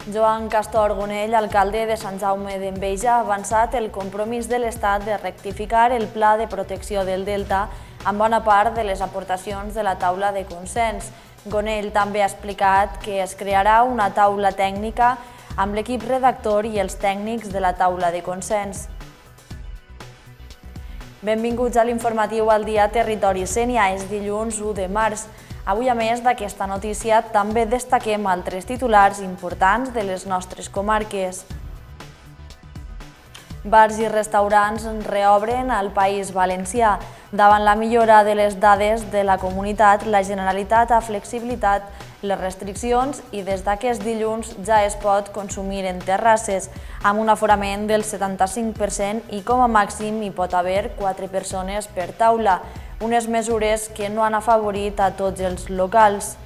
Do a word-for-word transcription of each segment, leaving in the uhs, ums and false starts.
Joan Castor Gonell, alcalde de Sant Jaume d'Enveja, ha avançat el compromís de l'Estat de rectificar el Pla de Protecció del Delta amb bona part de les aportacions de la taula de consens. Gonell també ha explicat que es crearà una taula tècnica amb l'equip redactor i els tècnics de la taula de consens. Benvinguts a l'informatiu al dia Territori Sénia, és dilluns u de març. Avui, a més d'aquesta notícia, també destaquem altres titulars importants de les nostres comarques. Bars i restaurants reobren al País Valencià. Davant la millora de les dades de la comunitat, la Generalitat ha flexibilitat les restriccions i des d'aquest dilluns ja es pot consumir en terrasses, amb un aforament del setanta-cinc per cent i com a màxim hi pot haver quatre persones per taula, unes mesures que no han afavorit a tots els locals.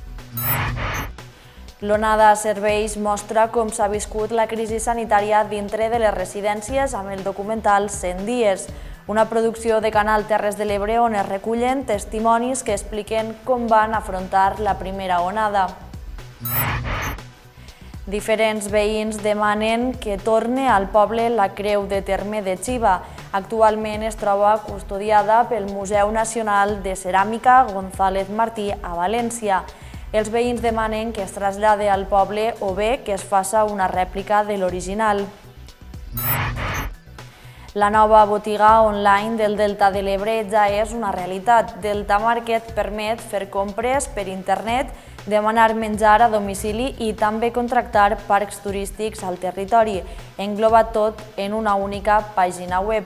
L'Onada Serveis mostra com s'ha viscut la crisi sanitària dintre de les residències amb el documental cent dies, una producció de Canal Terres de l'Ebre on es recullen testimonis que expliquen com van afrontar la primera onada. Diferents veïns demanen que torne al poble la creu de terme de Xiva. Actualment es troba custodiada pel Museu Nacional de Ceràmica González Martí a València. Els veïns demanen que es trasllade al poble o bé que es faça una rèplica de l'original. La nova botiga online del Delta de l'Ebre ja és una realitat. Delta Market permet fer compres per internet, demanar menjar a domicili i també contractar parcs turístics al territori. Engloba tot en una única pàgina web.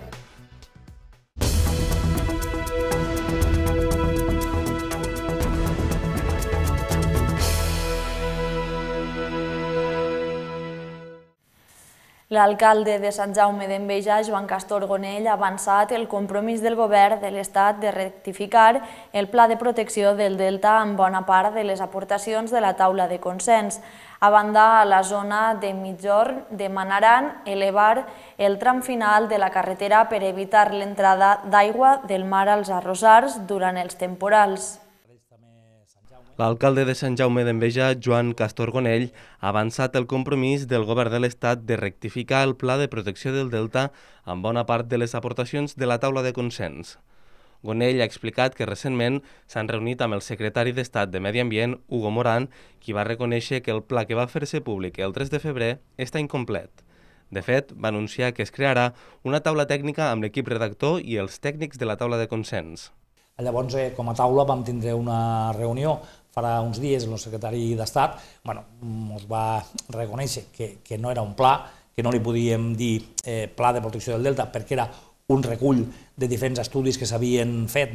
L'alcalde de Sant Jaume d'Enveja, Joan Castor Gonell, ha avançat el compromís del govern de l'Estat de rectificar el Pla de Protecció del Delta amb bona part de les aportacions de la taula de consens. A banda, a la zona de Migjorn demanaran elevar el tram final de la carretera per evitar l'entrada d'aigua del mar als arrossars durant els temporals. L'alcalde de Sant Jaume d'Enveja, Joan Castor Gonell, ha avançat el compromís del govern de l'Estat de rectificar el Pla de Protecció del Delta amb bona part de les aportacions de la taula de consens. Gonell ha explicat que recentment s'han reunit amb el secretari d'Estat de Medi Ambient, Hugo Morán, qui va reconèixer que el pla que va fer-se públic el tres de febrer està incomplet. De fet, va anunciar que es crearà una taula tècnica amb l'equip redactor i els tècnics de la taula de consens. Llavors, com a taula, vam tindre una reunió farà uns dies el secretari d'Estat ens va reconèixer que no era un pla, que no li podíem dir Pla de Protecció del Delta perquè era un recull de diferents estudis que s'havien fet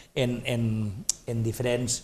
en diferents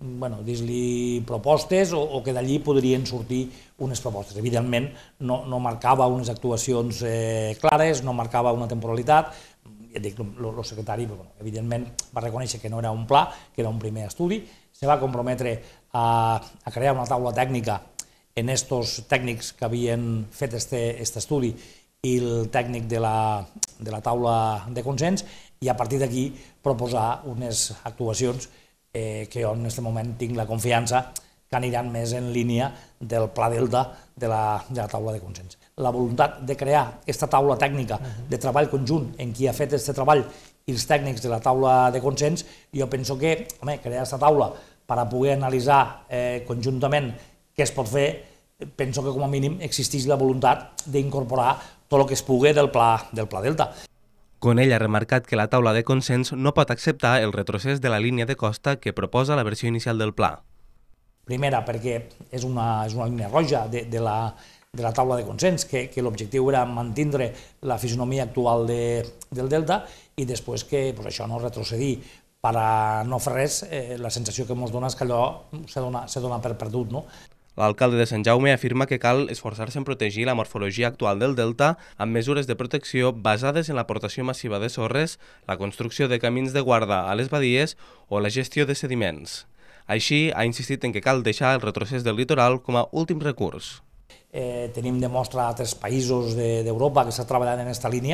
propostes o que d'allí podrien sortir unes propostes. Evidentment, no marcava unes actuacions clares, no marcava una temporalitat. Ja dic, el secretari, evidentment, va reconèixer que no era un pla, que era un primer estudi, se va comprometre a crear una taula tècnica en aquests tècnics que havien fet aquest estudi i el tècnic de la taula de consens i a partir d'aquí proposar unes actuacions que jo en aquest moment tinc la confiança que aniran més en línia del Pla Delta de la taula de consens. La voluntat de crear aquesta taula tècnica de treball conjunt en qui ha fet aquest treball i els tècnics de la taula de consens, jo penso que crear aquesta taula per a poder analitzar conjuntament què es pot fer, penso que com a mínim existeix la voluntat d'incorporar tot el que es pugui del Pla Delta. Gonell ha remarcat que la taula de consens no pot acceptar el retrocés de la línia de costa que proposa la versió inicial del pla. Primera, perquè és una línia roja de la taula de consens, que l'objectiu era mantenir la fisonomia actual del Delta i després que això no retrocedir per a no fer res, la sensació que ens dona és que allò se dona per perdut. L'alcalde de Sant Jaume afirma que cal esforçar-se en protegir la morfologia actual del delta amb mesures de protecció basades en l'aportació massiva de sorres, la construcció de camins de guarda a les badies o la gestió de sediments. Així, ha insistit en que cal deixar el retrocés del litoral com a últim recurs. Tenim de mostra altres països d'Europa que estan treballant en aquesta línia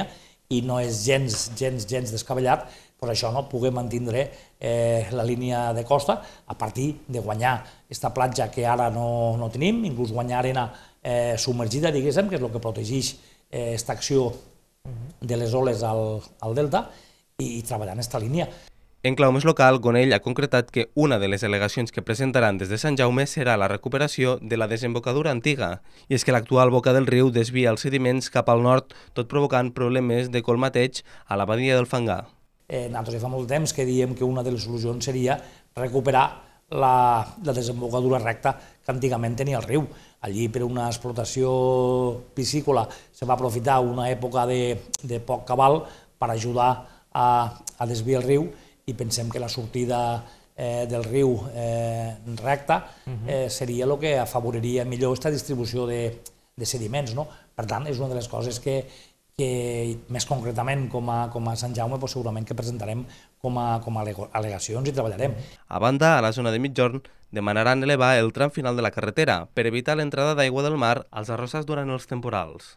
i no és gens, gens, gens descabellat, doncs això, no, poder mantindre eh, la línia de costa a partir de guanyar aquesta platja que ara no, no tenim, inclús guanyar arena eh, submergida, diguéssim, que és el que protegeix aquesta eh, acció de les oles al, al delta, i, i treballar en aquesta línia. En clau més local, Gonell ha concretat que una de les al·legacions que presentaran des de Sant Jaume serà la recuperació de la desembocadura antiga, i és que l'actual boca del riu desvia els sediments cap al nord, tot provocant problemes de colmateig a la badia del Fangar. Eh, nosaltres ja fa molt temps que diem que una de les solucions seria recuperar la, la desembocadura recta que antigament tenia el riu. Allí, per una explotació piscícola, se va aprofitar una època de, de poc cabal per ajudar a, a desviar el riu, i pensem que la sortida eh, del riu eh, recta eh, seria el que afavoriria millor aquesta distribució de, de sediments, no? Per tant, és una de les coses que, que més concretament com a, com a Sant Jaume doncs segurament que presentarem com a, com a al·legacions i treballarem. A banda, a la zona de Migjorn demanaran elevar el tram final de la carretera per evitar l'entrada d'aigua del mar als arrossars durant els temporals.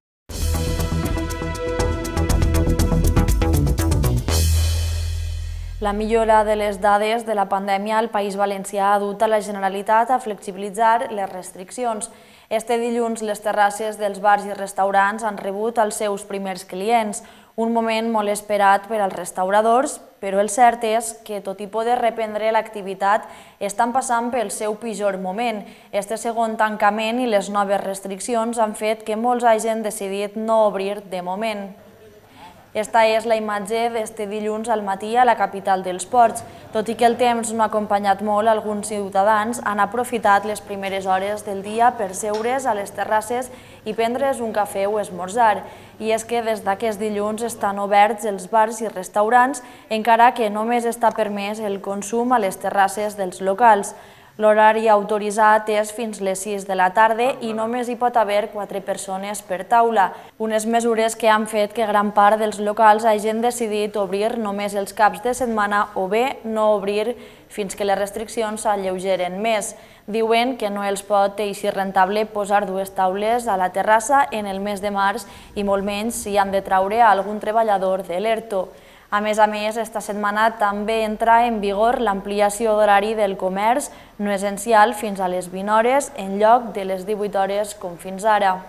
La millora de les dades de la pandèmia al País Valencià ha dut a la Generalitat a flexibilitzar les restriccions. Este dilluns, les terrasses dels bars i restaurants han rebut els seus primers clients, un moment molt esperat per als restauradors, però el cert és que, tot i poder reprendre l'activitat, estan passant pel seu pitjor moment. Este segon tancament i les noves restriccions han fet que molts hagin decidit no obrir de moment. Esta és la imatge d'este dilluns al matí a la capital dels ports. Tot i que el temps no ha acompanyat molt, alguns ciutadans han aprofitat les primeres hores del dia per seure's a les terrasses i prendre's un cafè o esmorzar. I és que des d'aquest dilluns estan oberts els bars i restaurants, encara que només està permès el consum a les terrasses dels locals. L'horari autoritzat és fins les sis de la tarda i només hi pot haver quatre persones per taula, unes mesures que han fet que gran part dels locals hagin decidit obrir només els caps de setmana o bé no obrir fins que les restriccions s'alleugeren més. Diuen que no els pot eixir rentable posar dues taules a la terrassa en el mes de març i molt menys si han de traure a algun treballador de l'ERTO. A més a més, esta setmana també entra en vigor l'ampliació d'horari del comerç no essencial fins a les vint hores en lloc de les divuit hores com fins ara.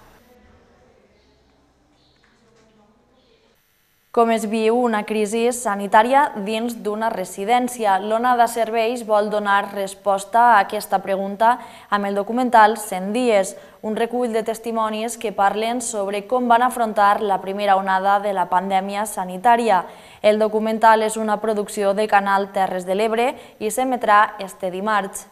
Com es viu una crisi sanitària dins d'una residència? L'Onada Serveis vol donar resposta a aquesta pregunta amb el documental cent dies, un recull de testimonis que parlen sobre com van afrontar la primera onada de la pandèmia sanitària. El documental és una producció de Canal Terres de l'Ebre i s'emetrà este dimarts.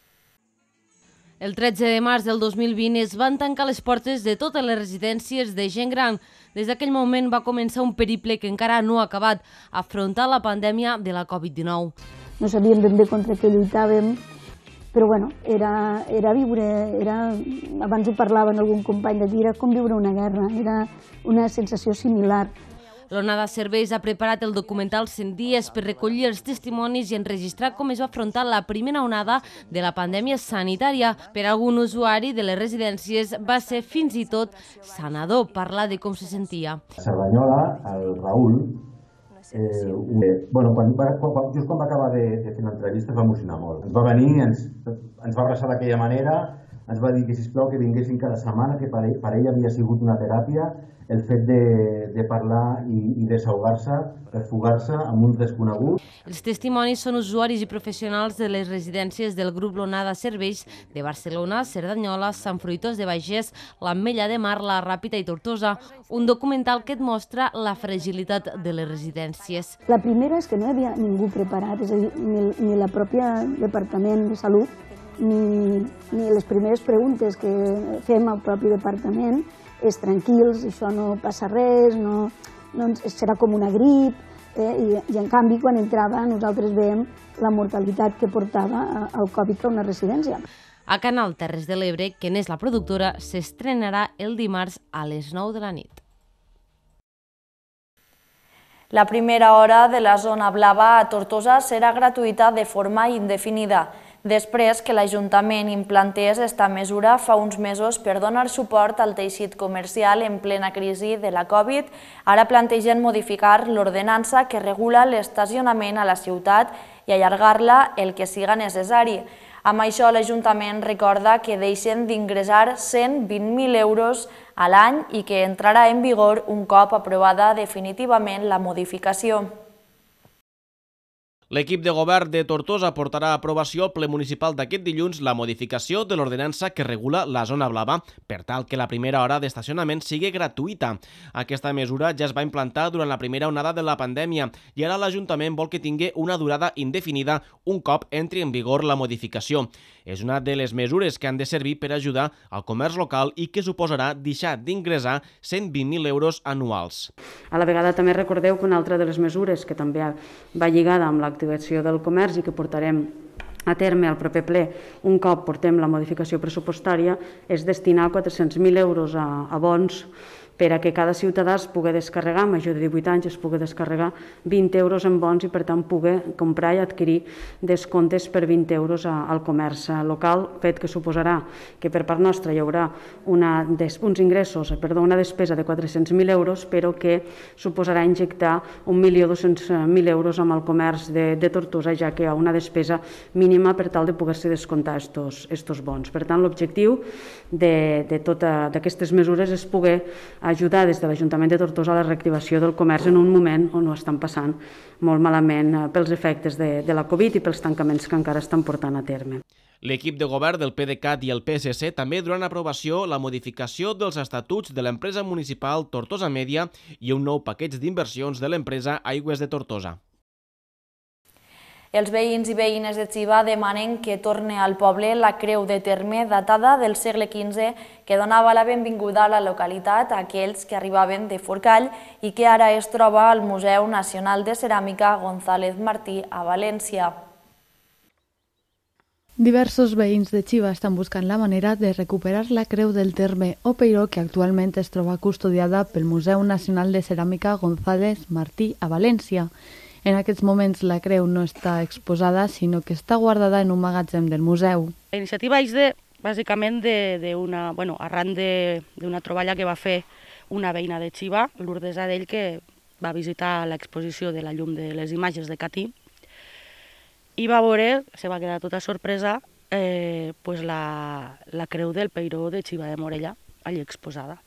El tretze de març del dos mil vint es van tancar les portes de totes les residències de gent gran. Des d'aquell moment va començar un periple que encara no ha acabat, afrontar la pandèmia de la Covid dinou. No sabíem ben bé contra què lluitàvem, però bueno, era, era viure, era, abans ho parlava amb algun company de dir, era com viure una guerra, era una sensació similar. L'Onada Serveis ha preparat el documental cent dies per recollir els testimonis i enregistrar com es va afrontar la primera onada de la pandèmia sanitària. Per a algun usuari de les residències va ser fins i tot sanador parlar de com se sentia. A Cerdanyola, el Raül, eh, bueno, quan, quan, just quan va acabar de, de fer l'entrevista es va emocionar molt. Ens va venir, ens, ens va abraçar d'aquella manera, ens va dir que sisplau que vinguessin cada setmana, que per ell, per ell havia sigut una teràpia, el fet de, de parlar i, i desahogar-se, desfogar-se amb un desconegut. Els testimonis són usuaris i professionals de les residències del grup L'Onada Serveis de Barcelona, Cerdanyola, Sant Fruitós de Bages, l'Ametlla de Mar, la Ràpita i Tortosa, un documental que et mostra la fragilitat de les residències. La primera és que no hi havia ningú preparat, és a dir, ni, ni la pròpia Departament de Salut, ni, ni les primeres preguntes que fem al propi departament és tranquils, això no passa res, no, no, serà com una grip, eh, i, i en canvi quan entrava nosaltres veiem la mortalitat que portava el Covid a una residència. A Canal Terres de l'Ebre, que n'és la productora, s'estrenarà el dimarts a les nou de la nit. La primera hora de la zona blava a Tortosa serà gratuïta de forma indefinida. després que l'Ajuntament implantés esta mesura fa uns mesos per donar suport al teixit comercial en plena crisi de la Covid, ara plantegen modificar l'ordenança que regula l'estacionament a la ciutat i allargar-la el que siga necessari. Amb això, l'Ajuntament recorda que deixen d'ingressar cent vint mil euros a l'any i que entrarà en vigor un cop aprovada definitivament la modificació. L'equip de govern de Tortosa portarà a aprovació al ple municipal d'aquest dilluns la modificació de l'ordenança que regula la zona blava per tal que la primera hora d'estacionament sigui gratuïta. Aquesta mesura ja es va implantar durant la primera onada de la pandèmia i ara l'Ajuntament vol que tingui una durada indefinida un cop entri en vigor la modificació. És una de les mesures que han de servir per ajudar al comerç local i que suposarà deixar d'ingressar cent vint mil euros anuals. A la vegada també recordeu que una altra de les mesures que també va lligada amb l'activació del comerç i que portarem a terme al proper ple un cop portem la modificació pressupostària és destinar quatre-cents mil euros a, a bons per a que cada ciutadà es pugui descarregar, major de divuit anys, es pugui descarregar vint euros en bons i per tant pugui comprar i adquirir descomptes per vint euros al comerç local, fet que suposarà que per part nostra hi haurà una, uns ingressos, perdó, una despesa de quatre-cents mil euros, però que suposarà injectar un milió dos-cents mil euros amb el comerç de, de Tortosa, ja que hi ha una despesa mínima per tal de poder-se descomptar estos bons. Per tant, l'objectiu de, de totes aquestes mesures és poder ajudar des de l'Ajuntament de Tortosa a la reactivació del comerç en un moment on ho estan passant molt malament pels efectes de, de la Covid i pels tancaments que encara estan portant a terme. L'equip de govern del PDeCAT i el P S C també duran a aprovació la modificació dels estatuts de l'empresa municipal Tortosa Mèdia i un nou paquet d'inversions de l'empresa Aigües de Tortosa. Els veïns i veïnes de Xiva demanen que torni al poble la creu de terme datada del segle quinze que donava la benvinguda a la localitat a aquells que arribaven de Forcall i que ara es troba al Museu Nacional de Ceràmica González Martí a València. Diversos veïns de Xiva estan buscant la manera de recuperar la creu del terme o peiró que actualment es troba custodiada pel Museu Nacional de Ceràmica González Martí a València. En aquests moments la creu no està exposada, sinó que està guardada en un magatzem del museu. La iniciativa és de, bàsicament d'una, bueno, arran d'una troballa que va fer una veïna de Xiva, Lourdes Adell, que va visitar l'exposició de la llum de les imatges de Catí i va veure, se va quedar tota sorpresa, eh, pues la, la creu del peiró de Xiva de Morella, allí exposada.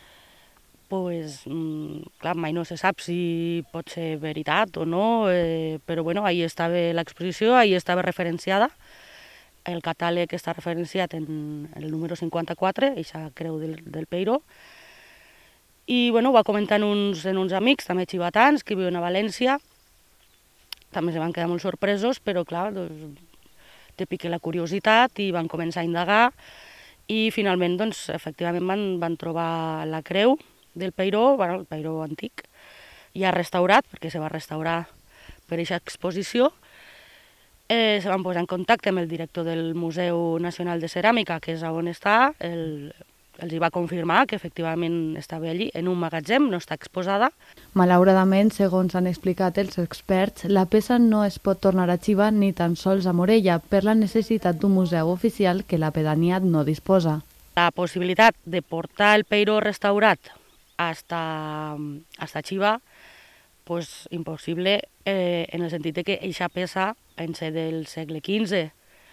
Pues, clar, mai no se sap si pot ser veritat o no, eh, però bueno, ahí estava l'exposició, ahí estava referenciada. El catàleg està referenciat en el número cinquanta-quatre, aquesta creu del, del peiró. I bueno, ho va comentar en uns, en uns amics, també xivatans, que viuen a València. També se van quedar molt sorpresos, però clar, doncs, te pica la curiositat i van començar a indagar. I finalment, doncs, efectivament van, van trobar la creu del peiró, bueno, el peiró antic, ja restaurat, perquè se va restaurar per aquesta exposició. Eh, se van posar en contacte amb el director del Museu Nacional de Ceràmica, que és on està, el, els hi va confirmar que efectivament estava allí, en un magatzem, no està exposada. Malauradament, segons han explicat els experts, la peça no es pot tornar a Xiva ni tan sols a Morella per la necessitat d'un museu oficial que la pedania no disposa. La possibilitat de portar el peiró restaurat hasta, hasta Xiva, pues impossible, eh, en el sentit de que aquesta peça, en ser del segle quinze,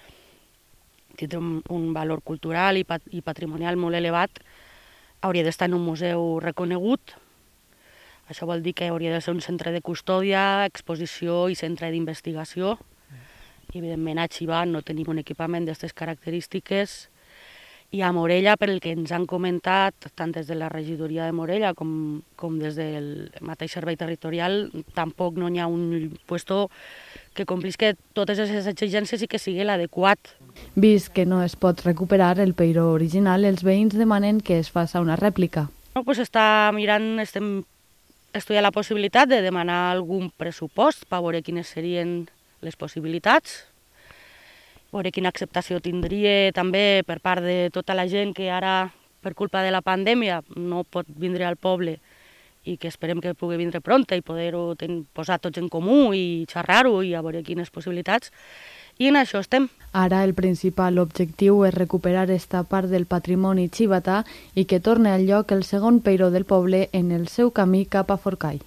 tindrà un, un valor cultural i, pat, i patrimonial molt elevat, hauria d'estar en un museu reconegut. Això vol dir que hauria de ser un centre de custòdia, exposició i centre d'investigació. I evidentment a Xiva no tenim un equipament d'aquestes característiques. I a Morella, per el que ens han comentat, tant des de la regidoria de Morella com, com des del mateix servei territorial, tampoc no hi ha un puesto que complisca totes aquestes exigències i que sigui l'adequat. Vist que no es pot recuperar el peiró original, els veïns demanen que es faci una rèplica. No, pues està mirant, estem estudiant la possibilitat de demanar algun pressupost per veure quines serien les possibilitats, veure quina acceptació tindria també per part de tota la gent que ara, per culpa de la pandèmia, no pot vindre al poble i que esperem que pugui vindre pronta i poder-ho posar tots en comú i xerrar-ho i a veure quines possibilitats. I en això estem. Ara el principal objectiu és recuperar esta part del patrimoni xivatà i que torne al lloc el segon peiró del poble en el seu camí cap a Forcall.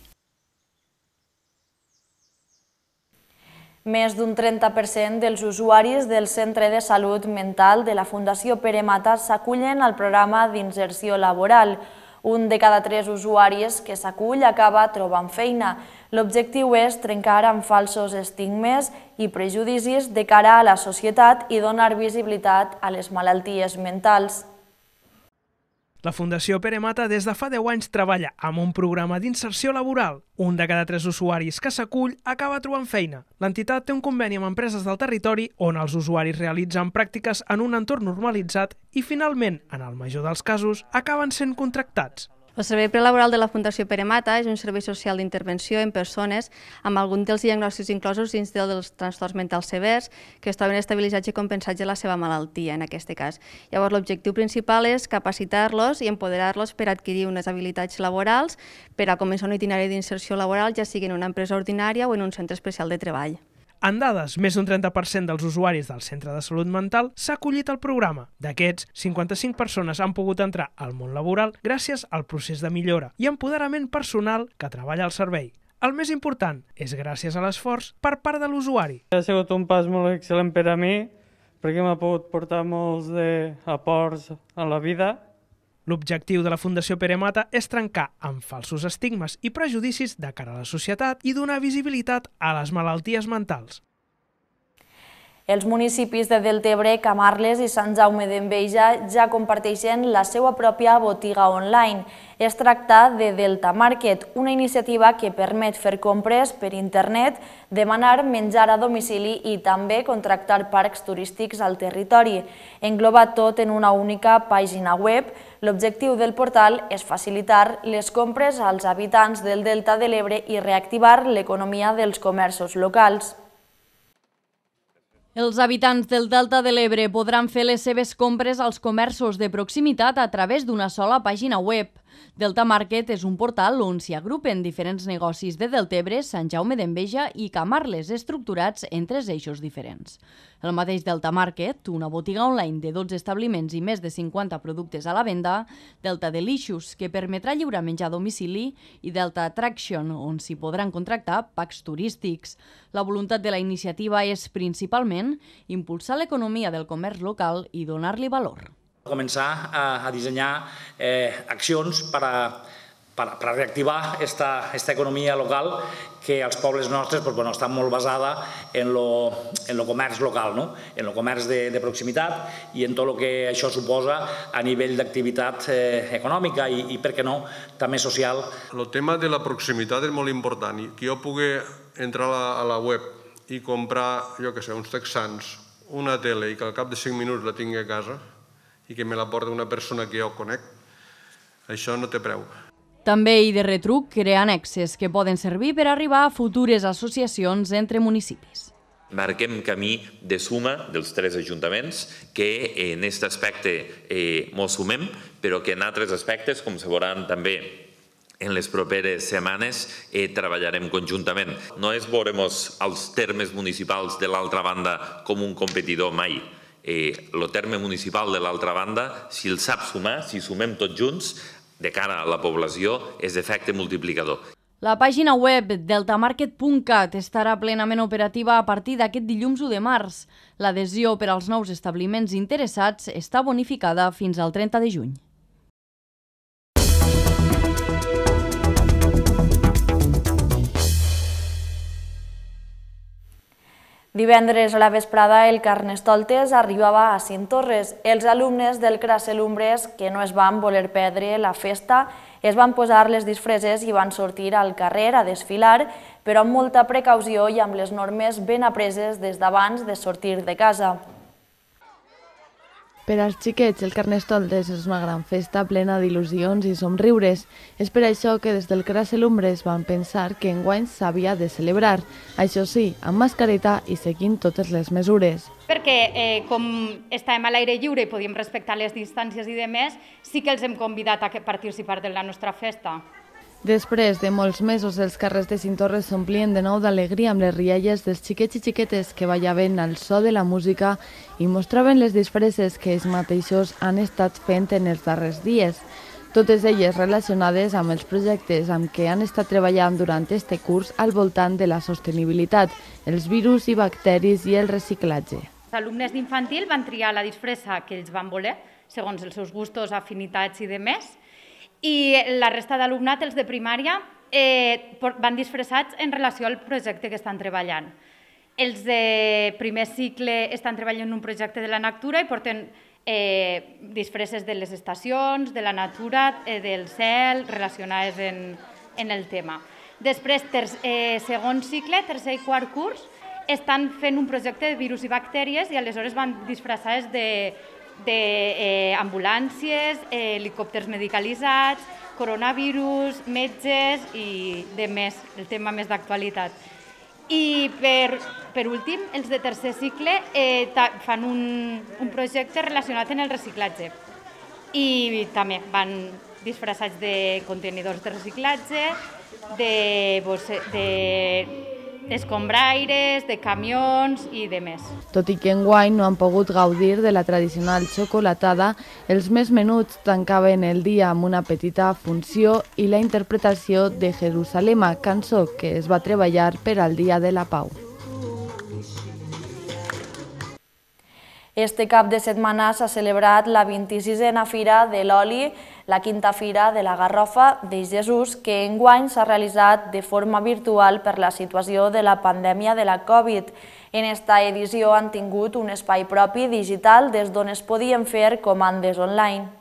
Més d'un trenta per cent dels usuaris del Centre de Salut Mental de la Fundació Pere Mata s'acullen al programa d'inserció laboral. Un de cada tres usuaris que s'acull acaba trobant feina. L'objectiu és trencar amb falsos estigmes i prejudicis de cara a la societat i donar visibilitat a les malalties mentals. La Fundació Pere Mata des de fa deu anys treballa amb un programa d'inserció laboral. Un de cada tres usuaris que s'acull acaba trobant feina. L'entitat té un conveni amb empreses del territori on els usuaris realitzen pràctiques en un entorn normalitzat i finalment, en el major dels casos, acaben sent contractats. El Servei Prelaboral de la Fundació Pere Mata és un servei social d'intervenció en persones amb algun dels diagnòstics inclosos dins dels trastorns mentals severs que es troben estabilitzats i compensats de la seva malaltia, en aquest cas. Llavors, l'objectiu principal és capacitar-los i empoderar-los per adquirir unes habilitats laborals per a començar un itinerari d'inserció laboral, ja sigui en una empresa ordinària o en un centre especial de treball. En dades, més d'un trenta per cent dels usuaris del Centre de Salut Mental s'ha acollit al programa. D'aquests, cinquanta-cinc persones han pogut entrar al món laboral gràcies al procés de millora i empoderament personal que treballa al servei. El més important és gràcies a l'esforç per part de l'usuari. Ha sigut un pas molt excel·lent per a mi perquè m'ha pogut portar molts aports a la vida. L'objectiu de la Fundació Pere Mata és trencar amb falsos estigmes i prejudicis de cara a la societat i donar visibilitat a les malalties mentals. Els municipis de Deltebre, Camarles i Sant Jaume d'Enveja ja comparteixen la seva pròpia botiga online. Es tracta de Delta Market, una iniciativa que permet fer compres per internet, demanar menjar a domicili i també contractar parcs turístics al territori. Engloba tot en una única pàgina web. L'objectiu del portal és facilitar les compres als habitants del Delta de l'Ebre i reactivar l'economia dels comerços locals. Els habitants del Delta de l'Ebre podran fer les seves compres als comerços de proximitat a través d'una sola pàgina web. Delta Market és un portal on s'hi agrupen diferents negocis de Deltebre, Sant Jaume d'Enveja i Camarles, estructurats en tres eixos diferents. El mateix Delta Market, una botiga online de dotze establiments i més de cinquanta productes a la venda, Delta Delicious, que permetrà lliurar menjar a domicili, i Delta Attraction, on s'hi podran contractar packs turístics. La voluntat de la iniciativa és, principalment, impulsar l'economia del comerç local i donar-li valor. Començar a dissenyar accions per a reactivar aquesta economia local que als pobles nostres està molt basada en el comerç local, en el comerç de proximitat i en tot el que això suposa a nivell d'activitat econòmica i, per què no, també social. El tema de la proximitat és molt important i que jo pugui entrar a la web i comprar, jo què sé, uns texans, una tele i que al cap de cinc minuts la tingui a casa i que me la porta una persona que jo conec, això no té preu. També i de retruc crear annexes que poden servir per arribar a futures associacions entre municipis. Marquem camí de suma dels tres ajuntaments que en aquest aspecte ens sumem, però que en altres aspectes, com se veuran també en les properes setmanes, treballarem conjuntament. No es veurem els termes municipals de l'altra banda com un competidor mai. El terme municipal de l'altra banda, si el sap sumar, si sumem tots junts, de cara a la població, és d'efecte multiplicador. La pàgina web deltamarket punt cat estarà plenament operativa a partir d'aquest dilluns u de març. L'adhesió per als nous establiments interessats està bonificada fins al trenta de juny. Divendres a la vesprada el Carnestoltes arribava a Cientorres. Els alumnes del Cracelumbres, que no es van voler perdre la festa, es van posar les disfresses i van sortir al carrer a desfilar, però amb molta precaució i amb les normes ben apreses des d'abans de sortir de casa. Per als xiquets, el Carnestoltes és una gran festa plena d'il·lusions i somriures. És per això que des del Cracelumbres van pensar que enguany s'havia de celebrar, això sí, amb mascareta i seguint totes les mesures. Perquè com estàvem a l'aire lliure i podíem respectar les distàncies i demés, sí que els hem convidat a participar de la nostra festa. Després de molts mesos, els carrers de Cinctorres s'omplien de nou d'alegria amb les rialles dels xiquets i xiquetes que ballaven al so de la música i mostraven les disfresses que ells mateixos han estat fent en els darrers dies, totes elles relacionades amb els projectes amb què han estat treballant durant este curs al voltant de la sostenibilitat, els virus i bacteris i el reciclatge. Els alumnes d'infantil van triar la disfressa que ells van voler, segons els seus gustos, afinitats i demés, i la resta d'alumnat, els de primària, eh, van disfressats en relació al projecte que estan treballant. Els de primer cicle estan treballant en un projecte de la natura i porten eh, disfresses de les estacions, de la natura, eh, del cel, relacionades en, en el tema. Després, ter, eh, segon cicle, tercer i quart curs, estan fent un projecte de virus i bactèries i aleshores van disfressades de d'ambulàncies, eh, helicòpters medicalitzats, coronavirus, metges i de més, el tema més d'actualitat. I per, per últim, els de tercer cicle eh, fan un, un projecte relacionat amb el reciclatge i també van disfressats de contenidors de reciclatge, de, de escombraires, de camions i de més. Tot i que enguany no han pogut gaudir de la tradicional xocolatada, els més menuts tancaven el dia amb una petita funció i la interpretació de Jerusalema, cançó que es va treballar per al Dia de la Pau. Este cap de setmana s'ha celebrat la vint-i-sisena Fira de l'Oli, la quinta Fira de la Garrofa de Jesús, que enguany s'ha realitzat de forma virtual per la situació de la pandèmia de la Covid. En esta edició han tingut un espai propi digital des d'on es podien fer comandes online.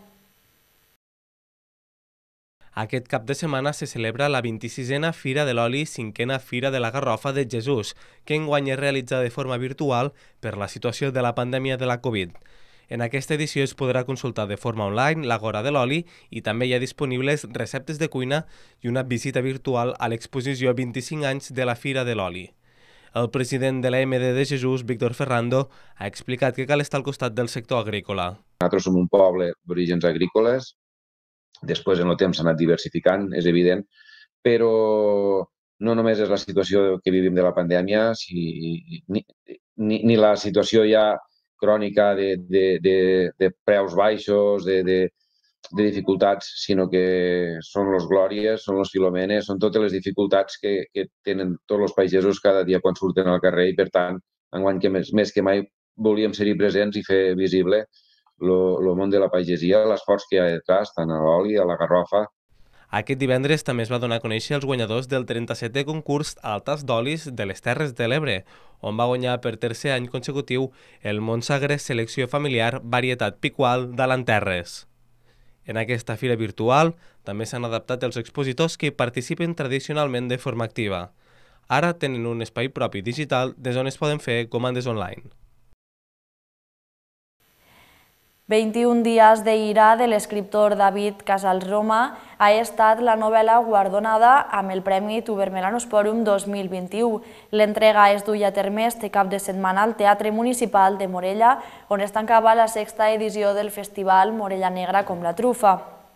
Aquest cap de setmana se celebra la vint-i-sisena Fira de l'Oli, cinquena Fira de la Garrofa de Jesús, que enguany es realitza de forma virtual per la situació de la pandèmia de la Covid. En aquesta edició es podrà consultar de forma online l'Agora de l'Oli i també hi ha disponibles receptes de cuina i una visita virtual a l'exposició vint-i-cinc anys de la Fira de l'Oli. El president de la M D de Jesús, Víctor Ferrando, ha explicat que cal estar al costat del sector agrícola. Nosaltres som un poble d'orígens agrícoles. Després, en el temps, s'ha anat diversificant, és evident, però no només és la situació que vivim de la pandèmia, si, ni, ni, ni la situació ja crònica de, de, de, de preus baixos, de, de, de dificultats, sinó que són les glòries, són les filomenes, són totes les dificultats que, que tenen tots els pagesos cada dia quan surten al carrer i, per tant, enguany que més, més que mai volíem ser-hi presents i fer visible el món de la pagesia, l'esforç que hi ha detrás, tant a l'oli, a la garrofa. Aquest divendres també es va donar a conèixer els guanyadors del trenta-setè concurs Altas d'Olis de les Terres de l'Ebre, on va guanyar per tercer any consecutiu el Montsagre Selecció Familiar Varietat Picual d'Alanterres. En aquesta fira virtual també s'han adaptat els expositors que hi participen tradicionalment de forma activa. Ara tenen un espai propi digital des on es poden fer comandes online. vint-i-un dies d'ira de l'escriptor David Casals Roma ha estat la novel·la guardonada amb el Premi Tuber Melanosporum dos mil vint-i-u. L'entrega es duia a terme este cap de setmana al Teatre Municipal de Morella, on es tancava la sexta edició del festival Morella Negra com la trufa.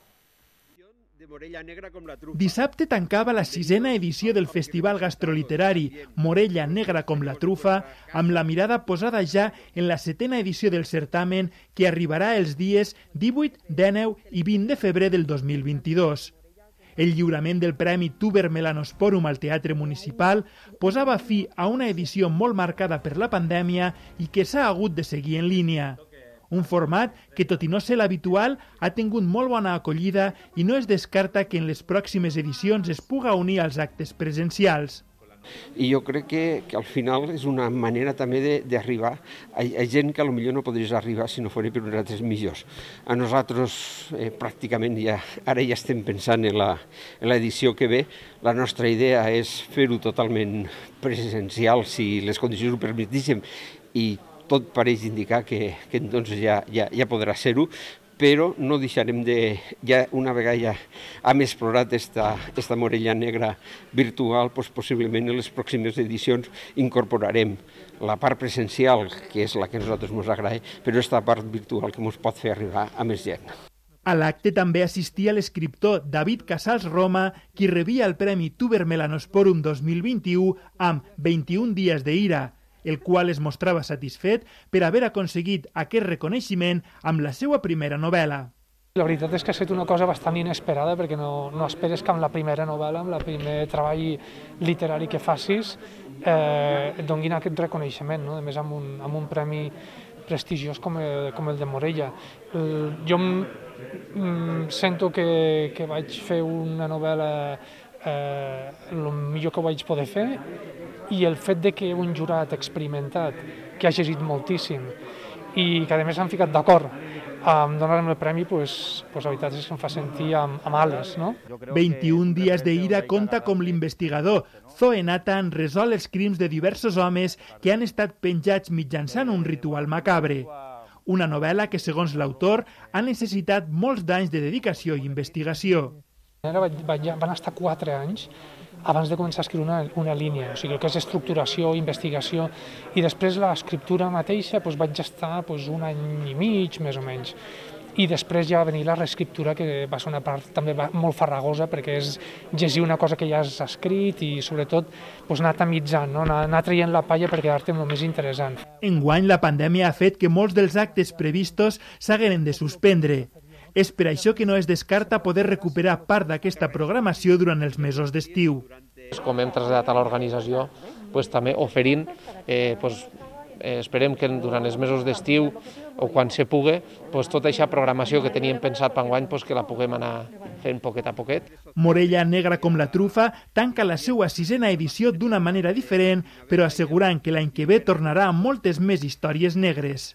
Dissabte tancava la sisena edició del Festival Gastroliterari Morella Negra com la trufa, amb la mirada posada ja en la setena edició del certamen que arribarà els dies divuit, dinou i vint de febrer del dos mil vint-i-dos. El lliurament del Premi Tuber Melanosporum al Teatre Municipal posava fi a una edició molt marcada per la pandèmia i que s'ha hagut de seguir en línia. Un format que, tot i no ser l'habitual, ha tingut molt bona acollida i no es descarta que en les pròximes edicions es puga unir als actes presencials. I jo crec que, que al final és una manera també d'arribar a, a gent que potser no podries arribar si no fos per uns altres millors. A nosaltres eh, pràcticament ja, ara ja estem pensant en l'edició que ve. La nostra idea és fer-ho totalment presencial si les condicions ho permetíssim i tot pareix indicar que, que doncs ja, ja, ja podrà ser-ho, però no deixarem de, ja una vegada ja hem explorat esta, esta Morella Negra virtual, doncs possiblement en les pròximes edicions incorporarem la part presencial, que és la que a nosaltres ens agrada, però esta part virtual que ens pot fer arribar a més gent. A l'acte també assistia l'escriptor David Casals Roma, qui rebia el Premi Tuber Melanosporum dos mil vint-i-u amb vint-i-un dies d'ira, el qual es mostrava satisfet per haver aconseguit aquest reconeixement amb la seva primera novel·la. La veritat és que ha estat una cosa bastant inesperada perquè no, no esperes que amb la primera novel·la, amb el primer treball literari que facis, eh, et donguin aquest reconeixement, no? A més amb un, amb un premi prestigiós com el, com el de Morella. El, jo mm, sento que, que vaig fer una novel·la eh, el millor que vaig poder fer, i el fet de que un jurat experimentat, que ha llegit moltíssim i que a més s'han ficat d'acord amb donar-me el premi, pues, pues la veritat és que em fa sentir amb, amb ales, no? vint-i-un dies d'ira conta com l'investigador Zoe Nathan resol els crims de diversos homes que han estat penjats mitjançant un ritual macabre. Una novel·la que, segons l'autor, ha necessitat molts d'anys de dedicació i investigació. Van estar quatre anys abans de començar a escriure una, una línia, o sigui, el que és estructuració, investigació, i després l'escriptura mateixa doncs, vaig estar doncs, un any i mig, més o menys. I després ja va venir la reescriptura, que va ser una part també molt farragosa, perquè és llegir una cosa que ja has escrit i, sobretot, doncs, anar tamitzant, no? anar, anar traient la palla per quedar-te amb el més interessant. Enguany, la pandèmia ha fet que molts dels actes previstos s'hagueren de suspendre. És per això que no es descarta poder recuperar part d'aquesta programació durant els mesos d'estiu. Com hem traslladat a l'organització, pues, també oferint, eh, pues, eh, esperem que durant els mesos d'estiu o quan se pugui, pues, tota aquesta programació que teníem pensat per enguany, pues, que la puguem anar fent poquet a poquet. Morella, negra com la trufa, tanca la seva sisena edició d'una manera diferent, però assegurant que l'any que ve tornarà amb moltes més històries negres.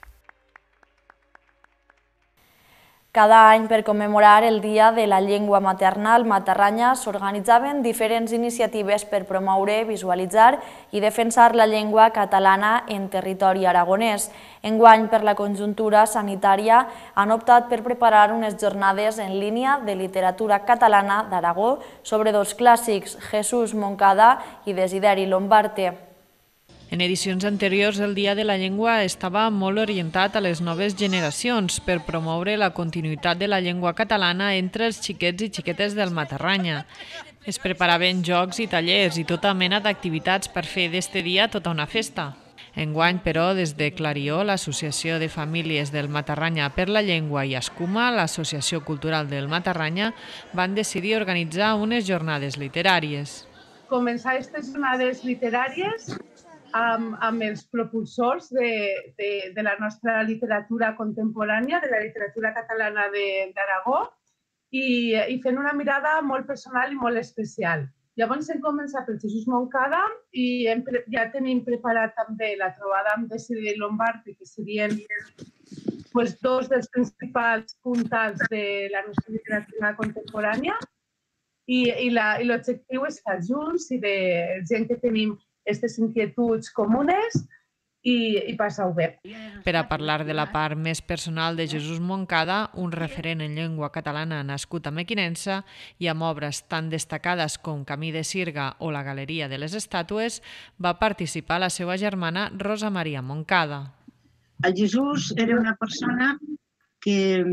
Cada any, per commemorar el Dia de la Llengua Materna al Matarranya, s'organitzaven diferents iniciatives per promoure, visualitzar i defensar la llengua catalana en territori aragonès. Enguany, per la conjuntura sanitària, han optat per preparar unes jornades en línia de literatura catalana d'Aragó sobre dos clàssics, Jesús Moncada i Desideri Lombarte. En edicions anteriors, el Dia de la Llengua estava molt orientat a les noves generacions per promoure la continuïtat de la llengua catalana entre els xiquets i xiquetes del Matarranya. Es preparaven jocs i tallers i tota mena d'activitats per fer d'este dia tota una festa. Enguany, però, des de Clarió, l'Associació de Famílies del Matarranya per la Llengua i Escuma, l'Associació Cultural del Matarranya, van decidir organitzar unes jornades literàries. Començar aquestes jornades literàries Amb, amb els propulsors de, de, de la nostra literatura contemporània, de la literatura catalana d'Aragó, i, i fent una mirada molt personal i molt especial. Llavors hem començat per Jesús Moncada i hem, ja tenim preparat també la trobada amb Desideri Lombarte, que serien pues, dos dels principals puntals de la nostra literatura contemporània, i, i l'objectiu és estar junts i de gent que tenim aquestes inquietuds comunes i, i passar-ho bé. Per a parlar de la part més personal de Jesús Moncada, un referent en llengua catalana nascut a Mequinensa i amb obres tan destacades com Camí de Sirga o la Galeria de les Estàtues, va participar la seva germana Rosa Maria Moncada. El Jesús era una persona que,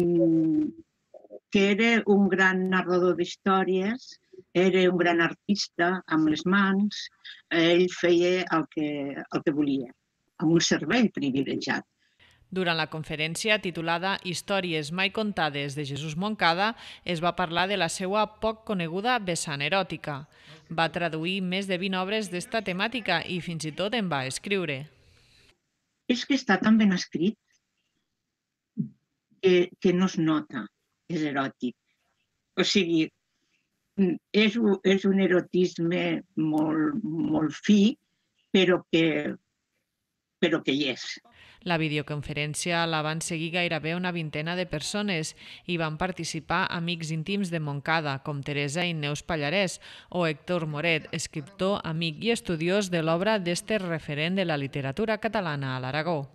que era un gran narrador d'històries, era un gran artista amb les mans, ell feia el que, el que volia, amb un cervell privilegiat. Durant la conferència titulada Històries mai contades de Jesús Moncada es va parlar de la seva poc coneguda vessant eròtica. Va traduir més de vint obres d'esta temàtica i fins i tot en va escriure. És que està tan ben escrit que, que no es nota, és eròtic. O sigui, És, és un erotisme molt, molt fi, però que, però que hi és. La videoconferència la van seguir gairebé una vintena de persones i van participar amics íntims de Moncada, com Teresa i Neus Pallarès, o Héctor Moret, escriptor, amic i estudiós de l'obra d'este referent de la literatura catalana a l'Aragó.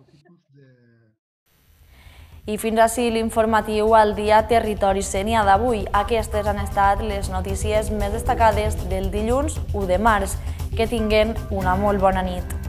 I fins ací l'informatiu al dia Territori Sénia d'avui. Aquestes han estat les notícies més destacades del dilluns u de març. Que tinguen una molt bona nit.